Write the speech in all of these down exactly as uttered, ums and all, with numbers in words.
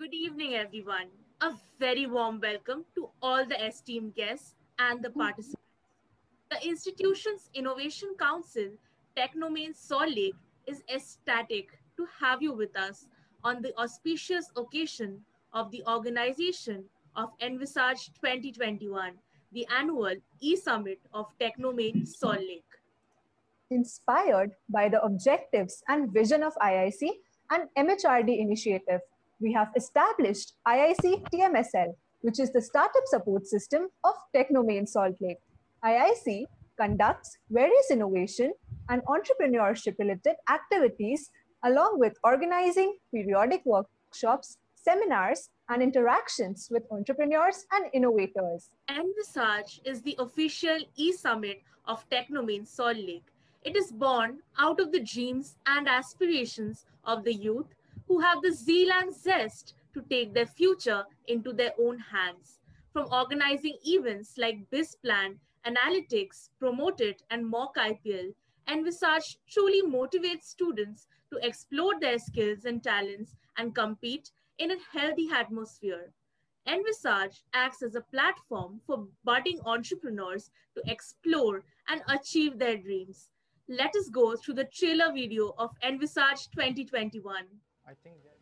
Good evening, everyone. A very warm welcome to all the esteemed guests and the participants. The institution's Innovation Council, Technomain Salt Lake, is ecstatic to have you with us on the auspicious occasion of the organization of Envisage twenty twenty-one, the annual e-summit of Technomain Salt Lake. Inspired by the objectives and vision of I I C and M H R D initiative, we have established I I C T M S L, which is the startup support system of Technomain Salt Lake. I I C conducts various innovation and entrepreneurship related activities along with organizing periodic workshops, seminars, and interactions with entrepreneurs and innovators. Envisage is the official e-summit of Technomain Salt Lake. It is born out of the dreams and aspirations of the youth who have the zeal and zest to take their future into their own hands. From organizing events like BizPlan, Analytics, Promote It, and Mock I P L, Envisage truly motivates students to explore their skills and talents and compete in a healthy atmosphere. Envisage acts as a platform for budding entrepreneurs to explore and achieve their dreams. Let us go through the trailer video of Envisage twenty twenty-one. I think that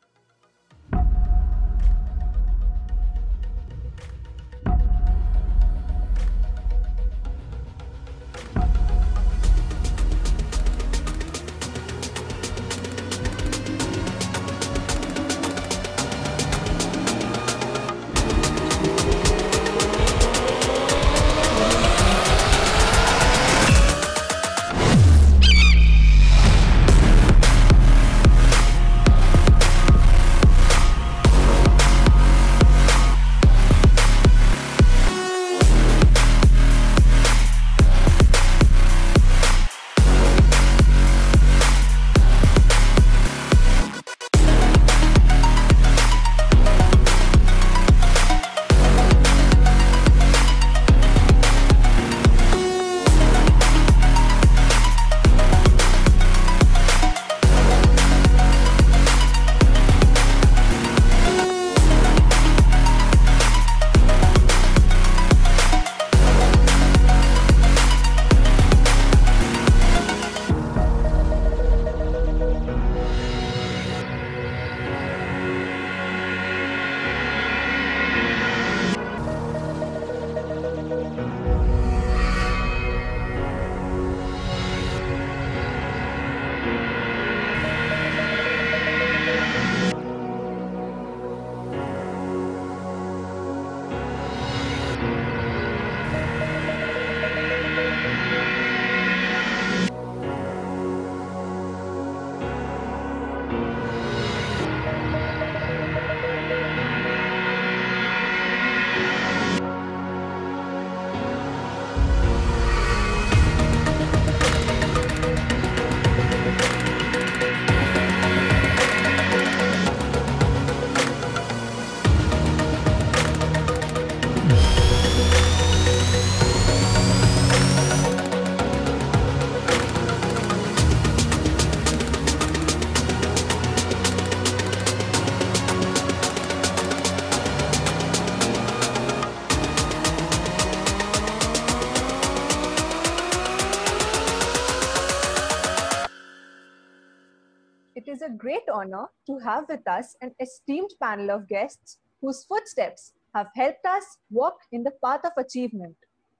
It is a great honor to have with us an esteemed panel of guests whose footsteps have helped us walk in the path of achievement.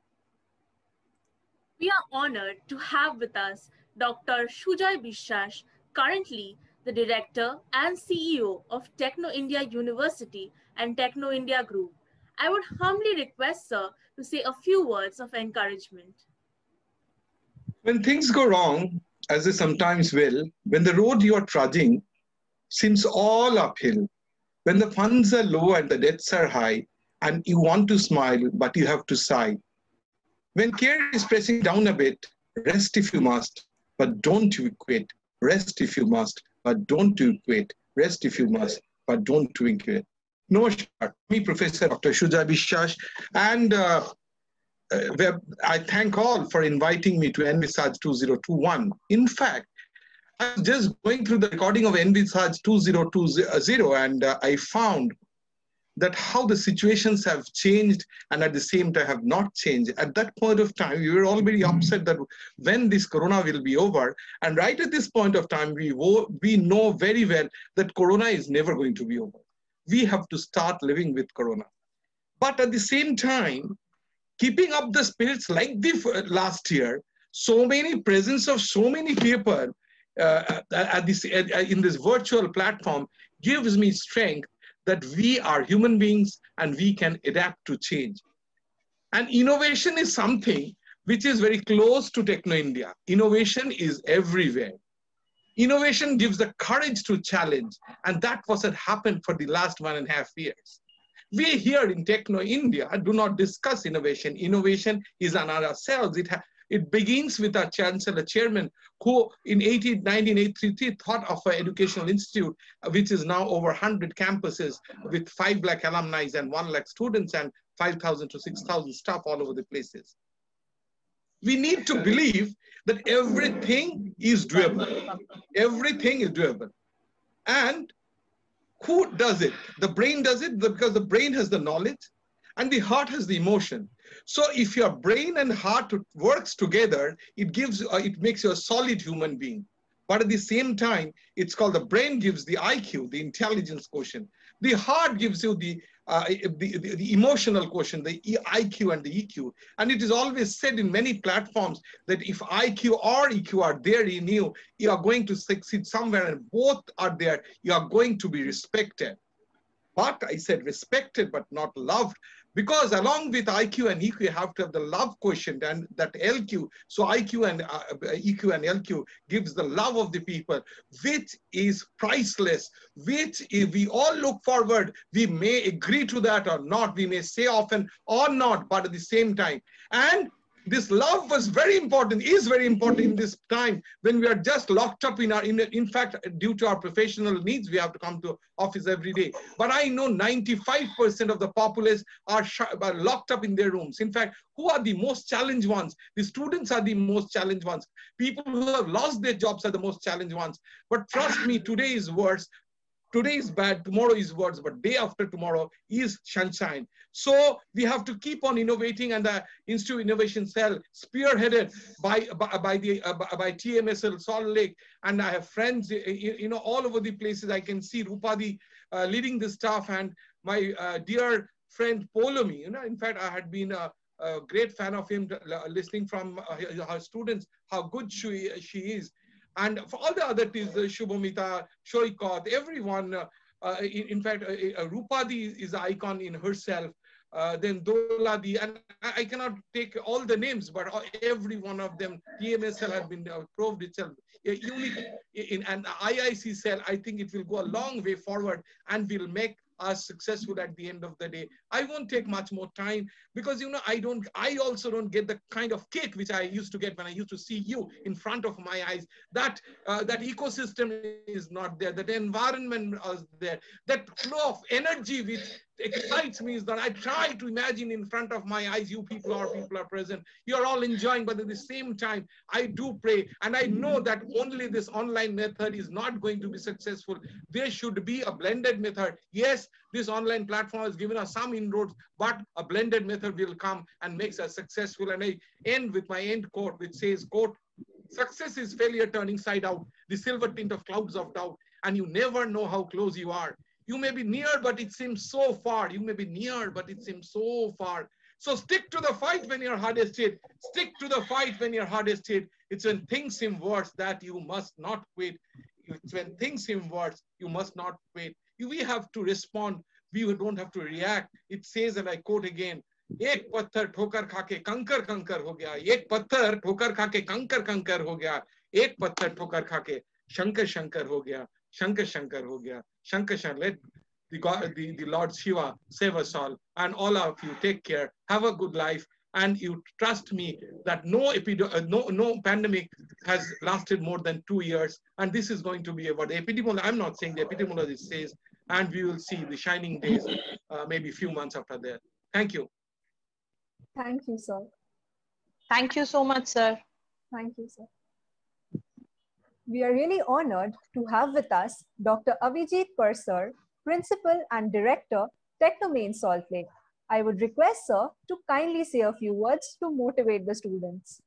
We are honored to have with us Doctor Shujai Biswas, currently the Director and C E O of Techno India University and Techno India Group. I would humbly request Sir to say a few words of encouragement. When things go wrong, as they sometimes will, when the road you are trudging seems all uphill, when the funds are low and the debts are high, and you want to smile, but you have to sigh. When care is pressing down a bit, rest if you must, but don't you quit. Rest if you must, but don't you quit. Rest if you must, but don't you quit. Namaskar, me Professor Doctor Shujai Biswas, and uh, uh, I thank all for inviting me to Envisage two thousand twenty-one. In fact, I was just going through the recording of Envisage two thousand twenty, and uh, I found that how the situations have changed and at the same time have not changed. At that point of time, we were all very upset that when this corona will be over. And right at this point of time, we, we know very well that corona is never going to be over. We have to start living with corona. But at the same time, keeping up the spirits like the last year, so many presence of so many people uh, at this, uh, in this virtual platform gives me strength that we are human beings and we can adapt to change. And innovation is something which is very close to Techno India. Innovation is everywhere. Innovation gives the courage to challenge, and that was what happened for the last one and a half years. We here in Techno India do not discuss innovation. Innovation is on ourselves. It, it begins with our chancellor chairman, who in nineteen eighty-three thought of an educational institute, which is now over one hundred campuses with five lakh alumni and one lakh students and five thousand to six thousand staff all over the places. We need to believe that everything is doable. Everything is doable. And who does it? The brain does it because the brain has the knowledge and the heart has the emotion. So if your brain and heart works together, it gives, uh, it makes you a solid human being. But at the same time, it's called the brain gives the I Q, the intelligence quotient. The heart gives you the, uh, the, the, the emotional quotient, the I Q and the E Q. And it is always said in many platforms that if I Q or E Q are there in you, you are going to succeed somewhere, and both are there, you are going to be respected. But I said respected, but not loved. Because along with I Q and E Q, you have to have the love quotient and that L Q. So I Q and uh, E Q and L Q gives the love of the people, which is priceless, which if we all look forward, we may agree to that or not, we may say often or not, but at the same time. And this love was very important, is very important in this time when we are just locked up in our, in, in fact, due to our professional needs, we have to come to office every day. But I know ninety-five percent of the populace are, are locked up in their rooms. In fact, who are the most challenged ones? The students are the most challenged ones. People who have lost their jobs are the most challenged ones. But trust me, today is worse. Today is bad, tomorrow is worse, but day after tomorrow is sunshine. So we have to keep on innovating, and the Institute Innovation Cell, spearheaded by, by, by, the, uh, by T M S L Salt Lake, and I have friends, you know, all over the places. I can see Rupadi uh, leading the staff, and my uh, dear friend Polomi, you know, in fact, I had been a, a great fan of him, listening from uh, her students, how good she, she is. And for all the other teams, uh, Shubhamita, Shoikot, everyone, uh, uh, in, in fact, uh, uh, Rupadi is an icon in herself. Uh, then Doladi, and I cannot take all the names, but every one of them, T M S L has been uh, proved itself uh, unique in an I I C cell. I think it will go a long way forward and will make us successful at the end of the day. I won't take much more time because, you know, I don't, I also don't get the kind of kick which I used to get when I used to see you in front of my eyes. That, uh, that ecosystem is not there, that environment is there, that flow of energy which excites me is that I try to imagine in front of my eyes, you people are, people are present, you're all enjoying, but at the same time, I do pray, and I know that only this online method is not going to be successful. There should be a blended method. Yes, this online platform has given us some inroads, but a blended method will come and makes us successful. And I end with my end quote, which says, quote, "Success is failure turned inside out, the silver tint of clouds of doubt, and you never know how close you are. You may be near, but it seems so far. You may be near, but it seems so far. So stick to the fight when your heart is hit. Stick to the fight when your heart is hit. It's when things seem worse that you must not quit. It's when things seem worse, you must not quit. We have to respond. We don't have to react. It says, and I quote again, एक पत्थर ठोकर खाके कंकर कंकर हो गया, एक पत्थर ठोकर खाके कंकर कंकर हो गया, एक पत्थर ठोकर खाके शंकर शंकर हो गया, शंकर शंकर हो गया, Shankar Shankar. Let the God, the, the Lord Shiva save us all, and all of you take care, have a good life, and you trust me that no epidemic, no no pandemic has lasted more than two years, and this is going to be about the epidemiology. I'm not saying the epidemiologist says, and we will see the shining days, uh, maybe a few months after that. Thank you. Thank you, sir. Thank you so much, sir. Thank you, sir. We are really honored to have with us Doctor Avijit Pursar, Principal and Director, Technomain Salt Lake. I would request Sir to kindly say a few words to motivate the students.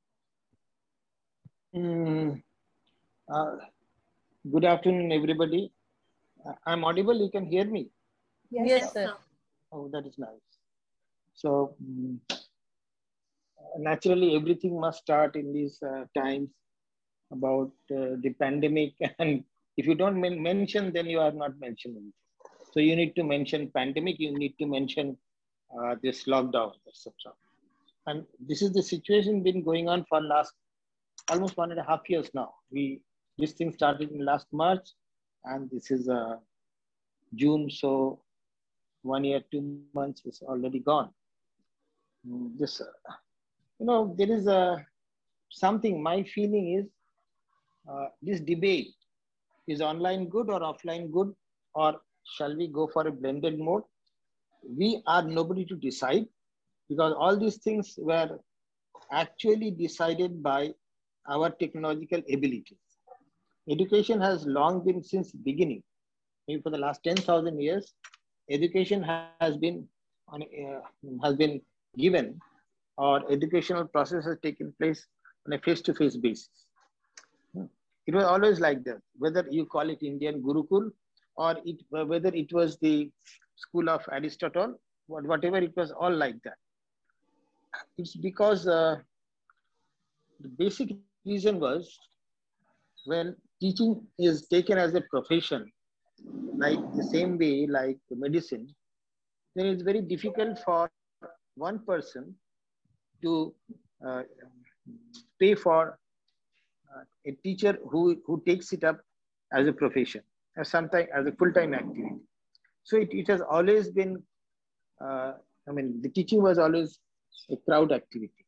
Mm, uh, Good afternoon, everybody. Uh, I'm audible. You can hear me. Yes, Yes, sir. sir. Oh, that is nice. So, mm, naturally, everything must start in these uh, times about uh, the pandemic. And if you don't men- mention, then you are not mentioning. So, you need to mention pandemic. You need to mention uh, this lockdown, et cetera. And this is the situation been going on for last almost one and a half years now. We this thing started in last March, and this is uh, June. So one year, two months is already gone. Mm, This, uh, you know, there is a something. My feeling is uh, this debate is online good or offline good, or shall we go for a blended mode? We are nobody to decide because all these things were actually decided by our technological abilities. Education has long been since beginning, maybe for the last ten thousand years, education has been on, uh, has been given or educational process has taken place on a face-to-face basis. Hmm. It was always like that, whether you call it Indian Gurukul or it, whether it was the school of Aristotle, whatever, it was all like that. It's because uh, the basic reason was when teaching is taken as a profession, like the same way like medicine, then it's very difficult for one person to uh, pay for uh, a teacher who, who takes it up as a profession, as sometimes as a full-time activity. So it, it has always been, uh, I mean, the teaching was always a crowd activity.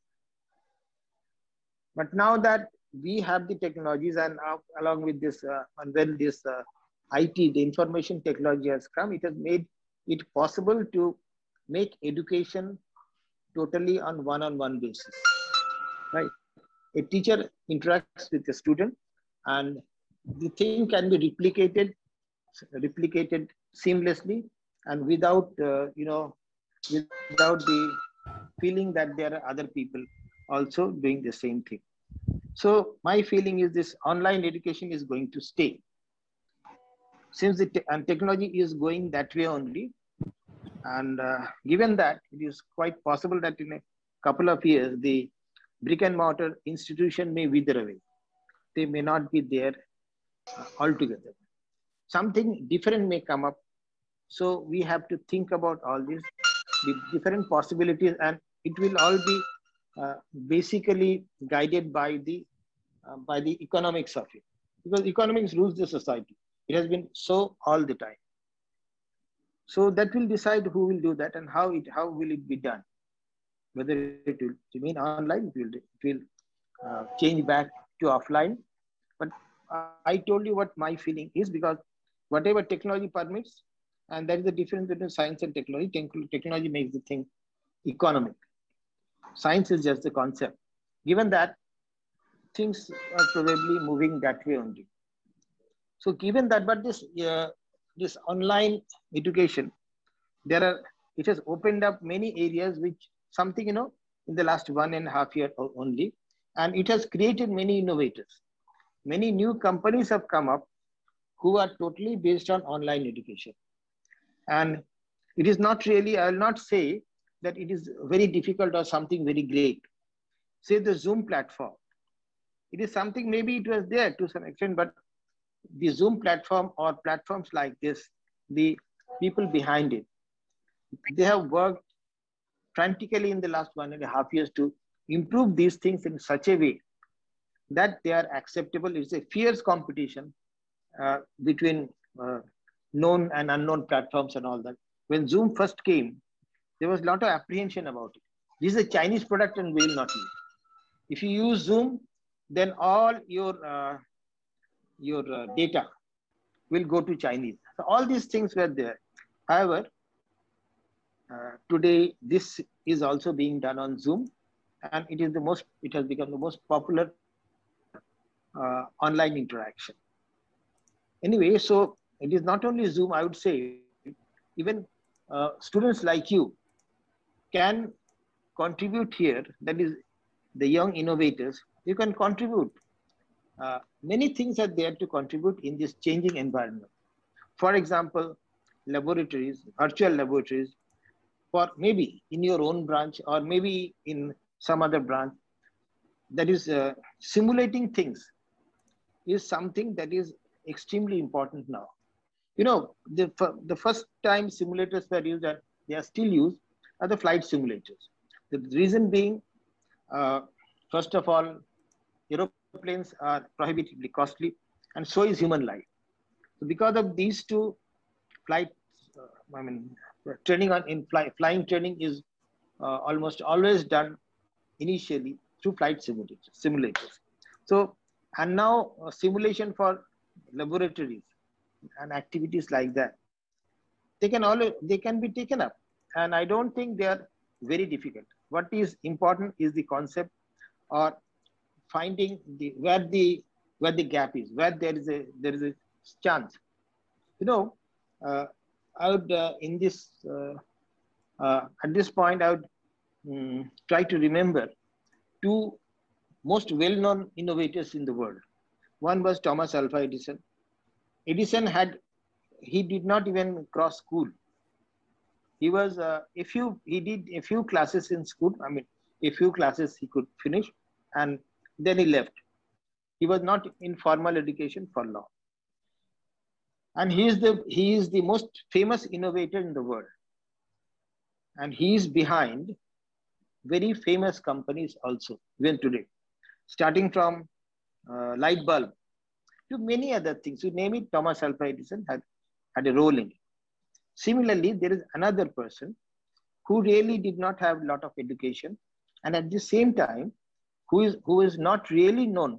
But now that we have the technologies and uh, along with this, uh, and when this uh, I T, the information technology has come, it has made it possible to make education totally on one-on-one basis, right? A teacher interacts with the student, and the thing can be replicated, replicated seamlessly, and without, uh, you know, without the feeling that there are other people also doing the same thing. So my feeling is this online education is going to stay since the te- and technology is going that way only. And uh, given that it is quite possible that in a couple of years, the brick and mortar institution may wither away. They may not be there uh, altogether. Something different may come up. So we have to think about all these the different possibilities, and it will all be uh, basically guided by the uh, by the economics of it, because economics rules the society. It has been so all the time. So that will decide who will do that and how it how will it be done. Whether it will remain online, it will it will uh, change back to offline. But I told you what my feeling is, because whatever technology permits, and that is the difference between science and technology. Technology makes the thing economic. Science is just the concept. Given that, things are probably moving that way only. So given that, but this uh, this online education, there are it has opened up many areas which something, you know, in the last one and a half year only, and it has created many innovators. Many new companies have come up who are totally based on online education. And it is not really, I will not say that it is very difficult or something very great. Say the Zoom platform. It is something, maybe it was there to some extent, but the Zoom platform or platforms like this, the people behind it, they have worked frantically in the last one and a half years to improve these things in such a way that they are acceptable. It's a fierce competition uh, between uh, known and unknown platforms and all that. When Zoom first came, there was a lot of apprehension about it. This is a Chinese product and we will not use. If you use Zoom, then all your uh, your uh, data will go to Chinese. So all these things were there. However, uh, today this is also being done on Zoom, and it is the most. It has become the most popular uh, uh, online interaction. Anyway, so it is not only Zoom, I would say, even uh, students like you can contribute here. That is, the young innovators, you can contribute. Uh, many things are there to contribute in this changing environment. For example, laboratories, virtual laboratories, for maybe in your own branch or maybe in some other branch, that is uh, simulating things is something that is extremely important now. You know, the, the first time simulators were used and they are still used are the flight simulators. The reason being, uh, first of all, aeroplanes are prohibitively costly, and so is human life. So because of these two, flight, uh, I mean, training on in fly, flying training is uh, almost always done initially through flight simulators. simulators. So, and now uh, simulation for laboratories and activities like that, they can all they can be taken up, and I don't think they are very difficult. What is important is the concept, or finding the where the where the gap is, where there is a there is a chance. You know, uh, I would uh, in this uh, uh, at this point I would um, try to remember two most well-known innovators in the world. One was Thomas Alva Edison. Edison had he did not even cross school. He was uh, a few he did a few classes in school. I mean, a few classes he could finish, and then he left. He was not in formal education for long, and he is the he is the most famous innovator in the world, and he is behind very famous companies also even today, starting from uh, light bulb to many other things. You name it, Thomas Alva Edison had had a role in it. Similarly, there is another person who really did not have a lot of education, and at the same time, who is who is not really known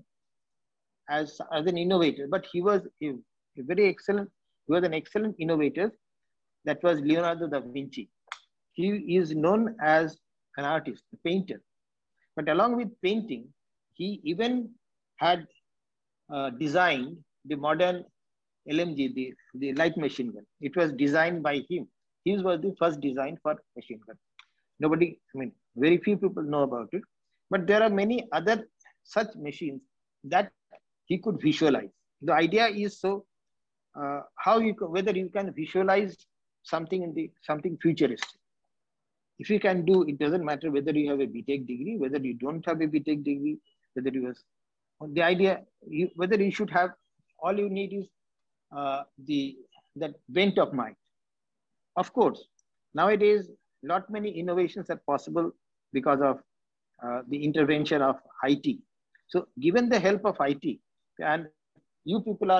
as, as an innovator, but he was a, a very excellent, he was an excellent innovator. That was Leonardo da Vinci. He is known as an artist, a painter. But along with painting, he even had uh, designed the modern L M G, the, the light machine gun. It was designed by him. His was the first design for machine gun. Nobody, I mean, very few people know about it. But there are many other such machines that he could visualize. The idea is so uh, how you whether you can visualize something in the something futuristic. If you can do, it doesn't matter whether you have a B Tech degree, whether you don't have a B Tech degree, whether you was the idea, you, whether you should have, all you need is uh, the that bent of mind. Of course, nowadays, not many innovations are possible because of uh, the intervention of I T. So, given the help of I T, and you people are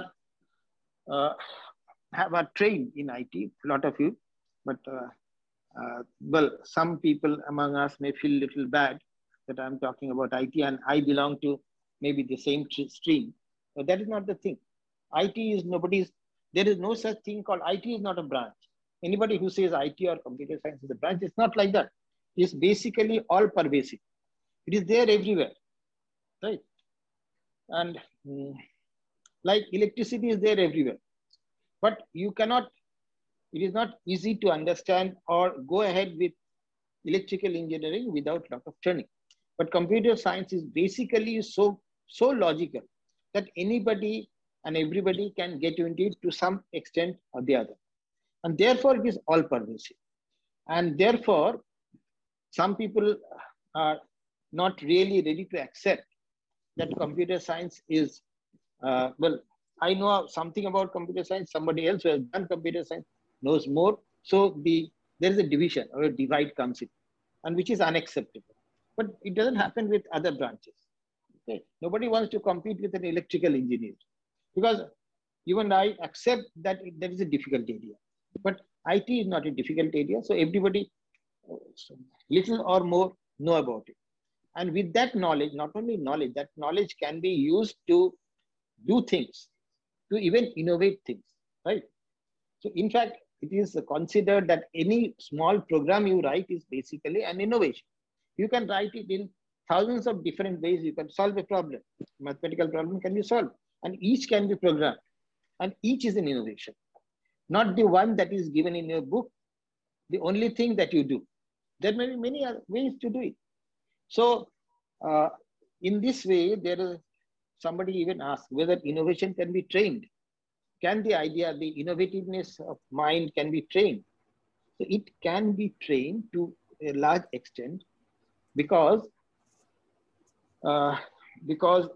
uh, have are trained in I T, a lot of you, but uh, uh, well, some people among us may feel a little bad that I'm talking about I T and I belong to maybe the same stream. But that is not the thing. I T is nobody's, there is no such thing called I T is not a branch. Anybody who says I T or computer science is a branch, it's not like that. It's basically all pervasive. It is there everywhere, right? And mm, like electricity is there everywhere. But you cannot, it is not easy to understand or go ahead with electrical engineering without lot of training. But computer science is basically so, so logical that anybody and everybody can get into it to some extent or the other. And therefore, it is all pervasive. And therefore, some people are not really ready to accept that computer science is, uh, well, I know something about computer science, somebody else who has done computer science knows more. So the there is a division or a divide comes in, and which is unacceptable. But it doesn't happen with other branches. Okay? Nobody wants to compete with an electrical engineer because you and I accept that it, that is a difficult area. But I T is not a difficult area, so everybody, little or more, know about it. And with that knowledge, not only knowledge, that knowledge can be used to do things, to even innovate things, right? So in fact, it is considered that any small program you write is basically an innovation. You can write it in thousands of different ways you can solve a problem. Mathematical problem can be solved, and each can be programmed, and each is an innovation, not the one that is given in your book, the only thing that you do. There may be many other ways to do it. So, uh, in this way, there is somebody even asked whether innovation can be trained. Can the idea, the innovativeness of mind can be trained? So it can be trained to a large extent because uh, because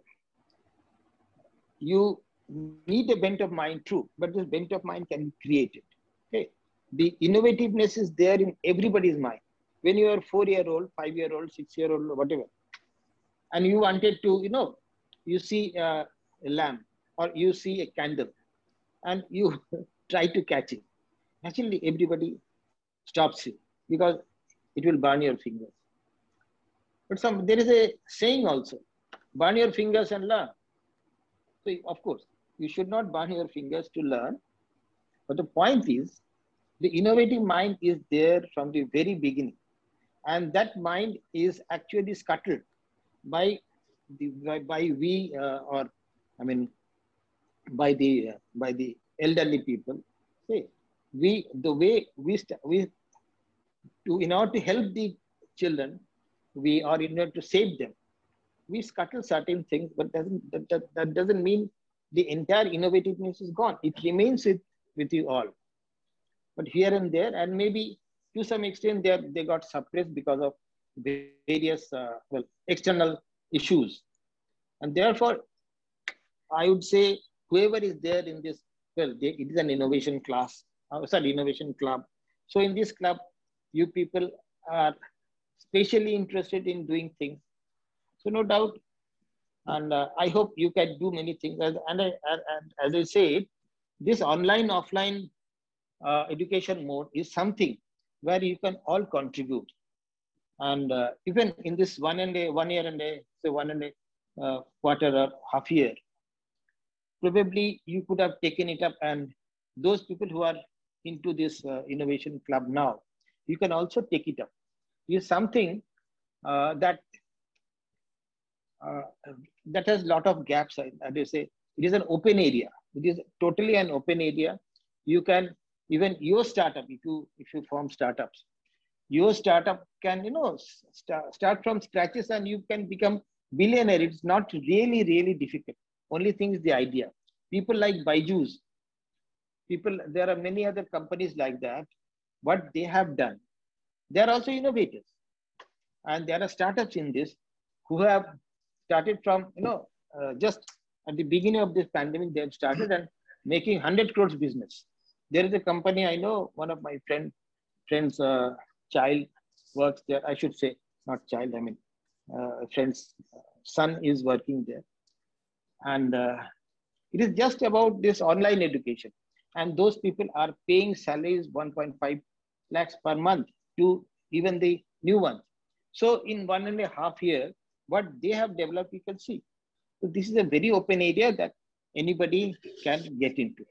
you need a bent of mind too, but this bent of mind can be created. Okay, the innovativeness is there in everybody's mind. When you are four-year-old, five-year-old, six-year-old, whatever, and you wanted to, you know, you see uh, a lamp or you see a candle, and you try to catch it. Actually, everybody stops you because it will burn your fingers. But some there is a saying also: burn your fingers and learn. So of course, you should not burn your fingers to learn. But the point is, the innovative mind is there from the very beginning, and that mind is actually scuttled by the by, by we uh, or I mean by the uh, by the elderly people. See, we the way we st- we to in order to help the children, we or in order to save them, we scuttle certain things, but doesn't that, that, that doesn't mean the entire innovativeness is gone. It remains with, with you all. But here and there, and maybe to some extent, they, they got suppressed because of various uh, well external issues. And therefore, I would say whoever is there in this, well, they, it is an innovation class, uh, sorry, innovation club. So in this club, you people are specially interested in doing things. So no doubt, and uh, I hope you can do many things. And, and, I, and as I said, this online offline uh, education mode is something where you can all contribute. And uh, even in this one and a one year and a say one and a uh, quarter or half year, probably you could have taken it up. And those people who are into this uh, innovation club now, you can also take it up. It's something uh, that uh, that has a lot of gaps. As they say, it is an open area. It is totally an open area. You can even your startup, if you if you form startups, your startup can you know start, start from scratches and you can become billionaire. It's not really really difficult. Only thing is the idea. People like Byju's, people there are many other companies like that. What they have done, they are also innovators, and there are startups in this who have started from you know uh, just at the beginning of this pandemic. They have started and making one hundred crores business. There is a company I know. One of my friend friends' uh, child works there. I should say not child. I mean, uh, friend's son is working there, and uh, it is just about this online education. And those people are paying salaries one point five lakhs per month to even the new ones. So in one and a half year, what they have developed, you can see. So this is a very open area that anybody can get into.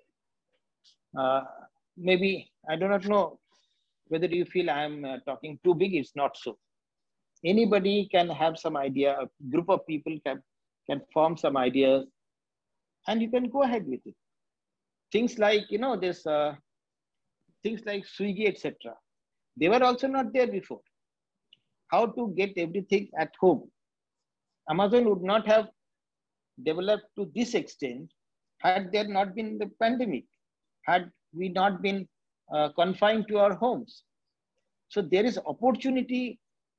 Uh, maybe, I do not know whether you feel I am uh, talking too big. It's not so. Anybody can have some idea, a group of people can, can form some ideas, and you can go ahead with it. Things like, you know, this, uh, things like Swiggy, et cetera. They were also not there before. How to get everything at home. Amazon would not have developed to this extent had there not been the pandemic, had we not been uh, confined to our homes. So there is opportunity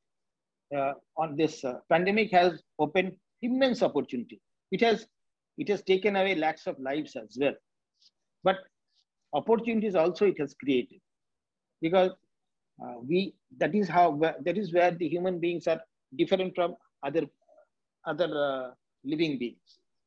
uh, on this uh, pandemic has opened immense opportunity. It has, it has taken away lakhs of lives as well. But opportunities also it has created, because uh, we that is how that is where the human beings are different from other other uh, living beings.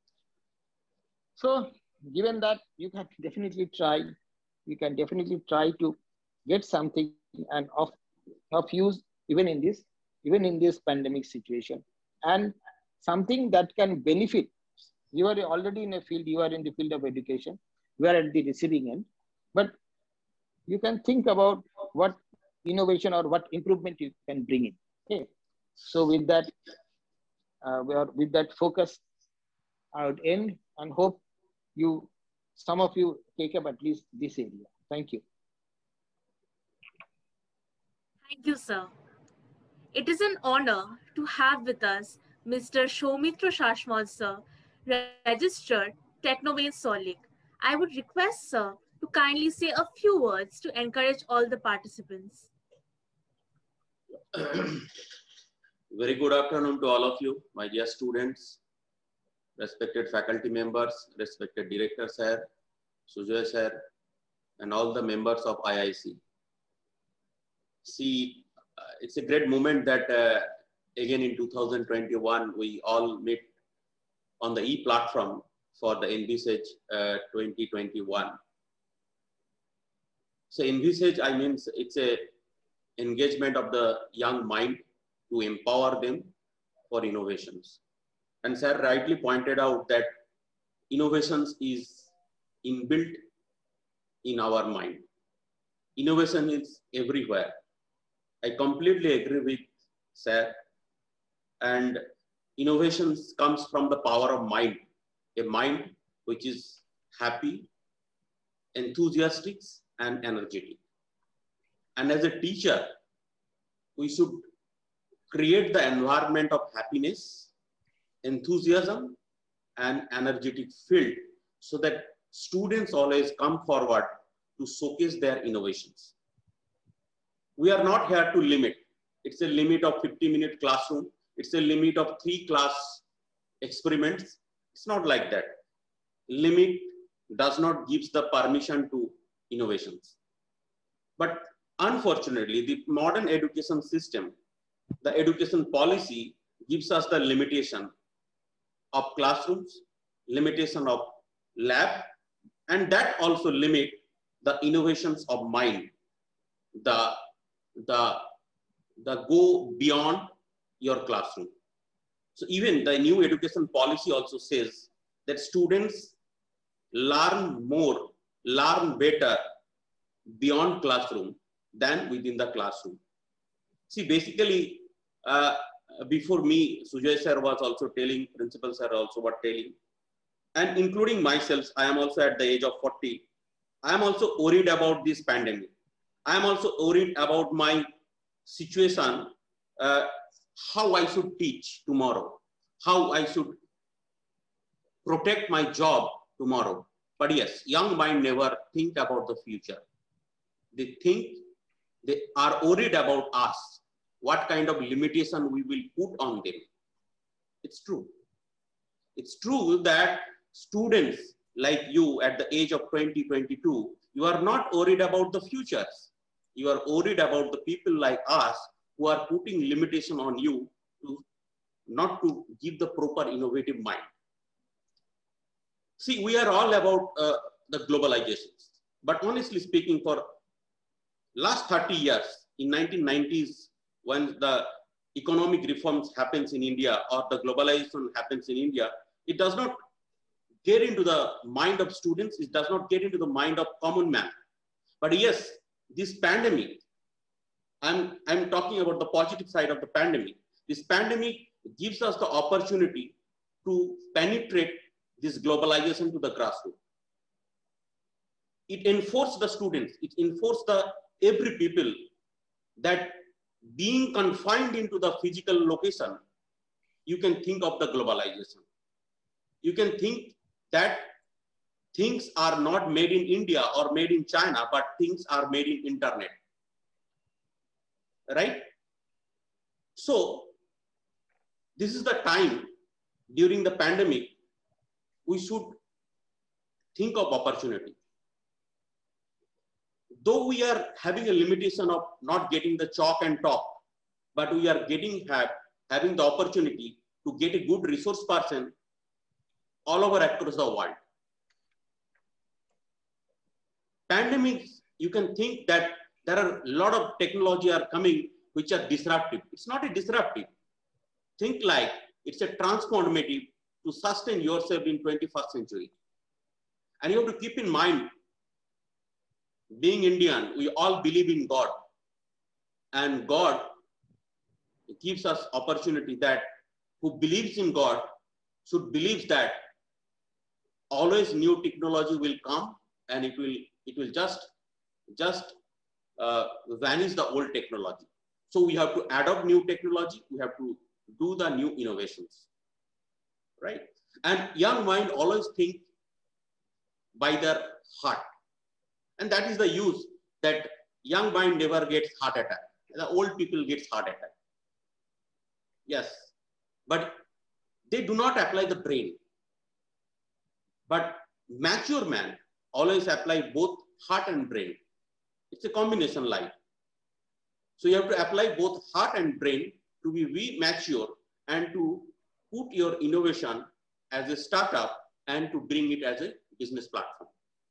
So given that, you can definitely try, you can definitely try to get something and of of use even in this even in this pandemic situation, and something that can benefit. You are already in a field, you are in the field of education, we are at the receiving end, but you can think about what innovation or what improvement you can bring in. Okay. So with that, uh, we are, with that focus, I would end and hope you, some of you take up at least this area. Thank you. Thank you, sir. It is an honor to have with us Mister Soumitra Shashmal, sir, registered Technomain Solid. I would request, sir, to kindly say a few words to encourage all the participants. Very good afternoon to all of you, my dear students, respected faculty members, respected director sir, Sujoy sir, and all the members of I I C. See, uh, it's a great moment that uh, again in two thousand twenty-one, we all meet on the e-platform for the Envisage uh, twenty twenty-one. So Envisage, I mean, it's a engagement of the young mind to empower them for innovations. And sir rightly pointed out that innovations is inbuilt in our mind. Innovation is everywhere. I completely agree with sir. And innovations comes from the power of mind, a mind which is happy, enthusiastic, and energetic. And as a teacher, we should create the environment of happiness, enthusiasm, and energetic field so that students always come forward to showcase their innovations. We are not here to limit. It's a limit of fifty minute classroom. It's a limit of three class experiments. It's not like that. Limit does not give the permission to innovations. But unfortunately, the modern education system, the education policy gives us the limitation of classrooms, limitation of lab, and that also limit the innovations of mind, the, the, the go beyond your classroom. So even the new education policy also says that students learn more, learn better beyond classroom than within the classroom. See, basically, uh, before me, Sujoy sir was also telling, principal sir also was telling, and including myself, I am also at the age of forty. I am also worried about this pandemic. I am also worried about my situation, uh, how I should teach tomorrow, how I should protect my job tomorrow. But yes, young mind never think about the future. They think, they are worried about us, what kind of limitation we will put on them. It's true. It's true that students like you at the age of twenty, twenty-two, you are not worried about the futures. You are worried about the people like us who are putting limitation on you to not to give the proper innovative mind. See, we are all about uh, the globalizations, but honestly speaking, for last thirty years, in nineteen nineties, when the economic reforms happens in India or the globalization happens in India, it does not get into the mind of students, it does not get into the mind of common man. But yes, this pandemic, I'm, I'm talking about the positive side of the pandemic. This pandemic gives us the opportunity to penetrate this globalization to the grassroots. It enforced the students, it enforced the every people that being confined into the physical location, you can think of the globalization. You can think that things are not made in India or made in China, but things are made in internet, right? So this is the time during the pandemic, we should think of opportunity. Though we are having a limitation of not getting the chalk and talk, but we are getting have, having the opportunity to get a good resource person all over across the world. Pandemics, you can think that there are a lot of technology are coming which are disruptive. It's not a disruptive. Think like it's a transformative to sustain yourself in twenty-first century. And you have to keep in mind, being Indian, we all believe in God. And God gives us opportunity that who believes in God should believe that always new technology will come and it will it will just just uh, vanish the old technology. So we have to adopt new technology. We have to do the new innovations, right? And young mind always think by their heart, and that is the use that young mind never gets heart attack. The old people gets heart attack. Yes, but they do not apply the brain. But mature man always apply both heart and brain. It's a combination life. So you have to apply both heart and brain to be mature and to put your innovation as a startup and to bring it as a business platform.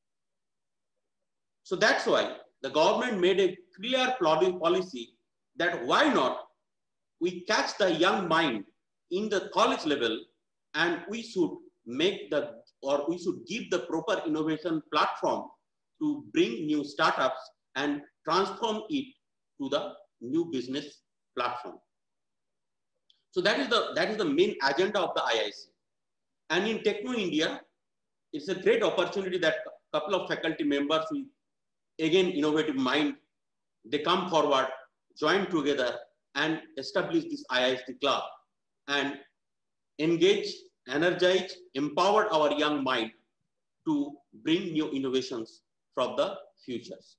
So that's why the government made a clear policy that why not we catch the young mind in the college level and we should make the, or we should give the proper innovation platform to bring new startups and transform it to the new business platform. So that is the, that is the main agenda of the I I C. And in Techno India, it's a great opportunity that a couple of faculty members with, again, innovative mind, they come forward, join together and establish this I I C club and engage, energize, empower our young mind to bring new innovations from the futures.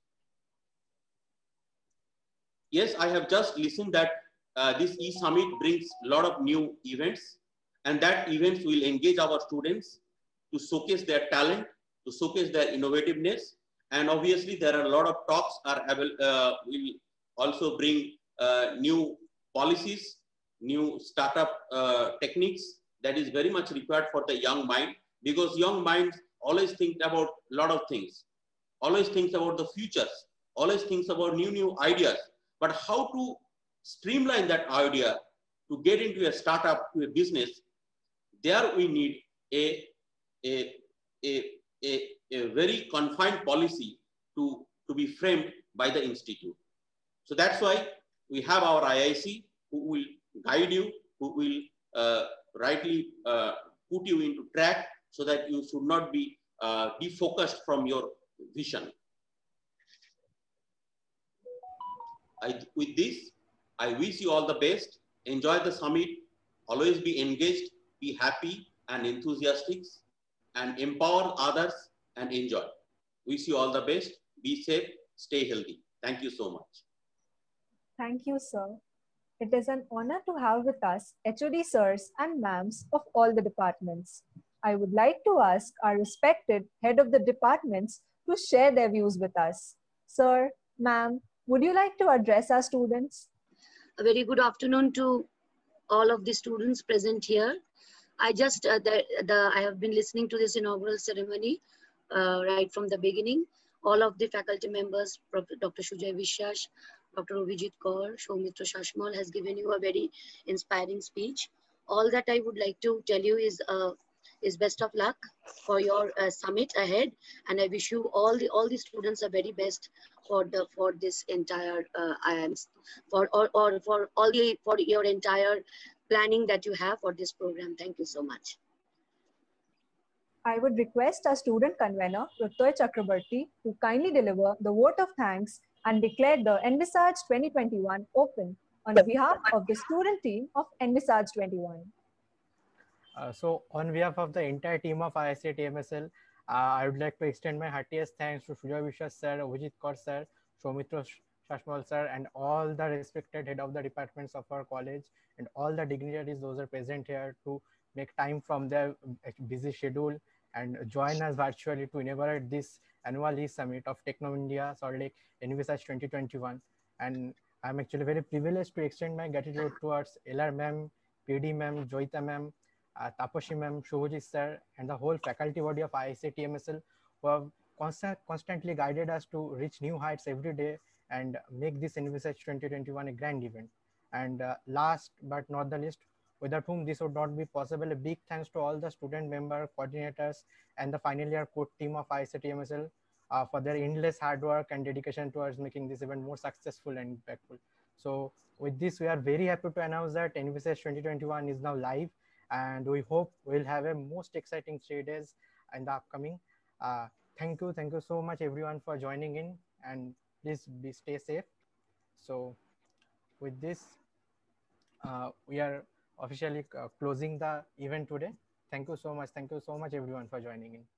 Yes, I have just listened that uh, this e-summit brings a lot of new events, and that events will engage our students to showcase their talent, to showcase their innovativeness. And obviously there are a lot of talks are uh, will also bring uh, new policies, new startup uh, techniques that is very much required for the young mind, because young minds always think about a lot of things, always thinks about the futures, always thinks about new, new ideas, but how to streamline that idea to get into a startup, to a business, there we need a, a, a, a, a very confined policy to, to be framed by the institute. So that's why we have our I I C who will guide you, who will uh, rightly uh, put you into track so that you should not be uh, defocused from your vision. I, with this, I wish you all the best. Enjoy the summit. Always be engaged, be happy and enthusiastic, and empower others and enjoy. Wish you all the best. Be safe, stay healthy. Thank you so much. Thank you, sir. It is an honor to have with us H O D sirs and ma'ams of all the departments. I would like to ask our respected head of the departments to share their views with us. Sir, ma'am, would you like to address our students? A very good afternoon to all of the students present here. I just, uh, the, the, I have been listening to this inaugural ceremony uh, right from the beginning. All of the faculty members, Doctor Sujay Vishyash, Doctor Ovijit Kaur, Soumitra Shashmal has given you a very inspiring speech. All that I would like to tell you is uh, is best of luck for your uh, summit ahead, and I wish you all the all the students are very best for the for this entire uh, I am for or, or for all the for your entire planning that you have for this program. Thank you so much. I would request our student convener, Pratoy Chakrabarti, to kindly deliver the vote of thanks and declare the Envisage twenty twenty-one open on behalf of the student team of Envisage twenty-one. Uh, so on behalf of the entire team of I I C T M S L, uh, I would like to extend my heartiest thanks to Sujay Vishwas sir, Ovijit Kaur sir, Soumitra Shashmal sir, and all the respected head of the departments of our college, and all the dignitaries those are present here to make time from their busy schedule and join us virtually to inaugurate this annual e-summit of Techno India Salt Lake Envisage twenty twenty-one. And I'm actually very privileged to extend my gratitude towards L R ma'am, P D ma'am, Joita ma'am, uh, Taposhi ma'am, Shubhajit sir, and the whole faculty body of I I C T M S L who have constant, constantly guided us to reach new heights every day and make this Envisage twenty twenty-one a grand event. And uh, last but not the least, without whom this would not be possible, a big thanks to all the student member coordinators and the final year core team of I I C T M S L uh, for their endless hard work and dedication towards making this event more successful and impactful. So with this, we are very happy to announce that N V C S twenty twenty-one is now live, and we hope we'll have a most exciting three days in the upcoming. Uh, thank you, thank you so much everyone for joining in, and please be stay safe. So with this, uh, we are officially uh, closing the event today. Thank you so much. Thank you so much everyone for joining in.